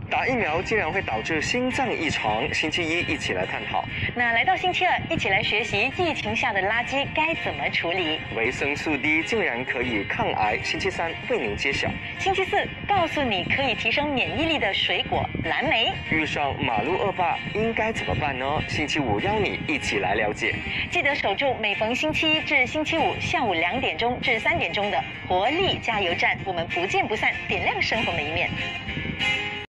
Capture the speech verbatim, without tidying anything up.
打疫苗竟然会导致心脏异常，星期一一起来探讨。 那来到星期二，一起来学习疫情下的垃圾该怎么处理。 维生素 D 竟然可以抗癌，星期三为您揭晓。 星期四告诉你可以提升免疫力的水果蓝莓。 遇上马路恶霸应该怎么办呢？星期五邀你一起来了解。 记得守住每逢星期一至星期五下午两点钟至三点钟的活力加油站，我们不见不散，点亮生活的一面。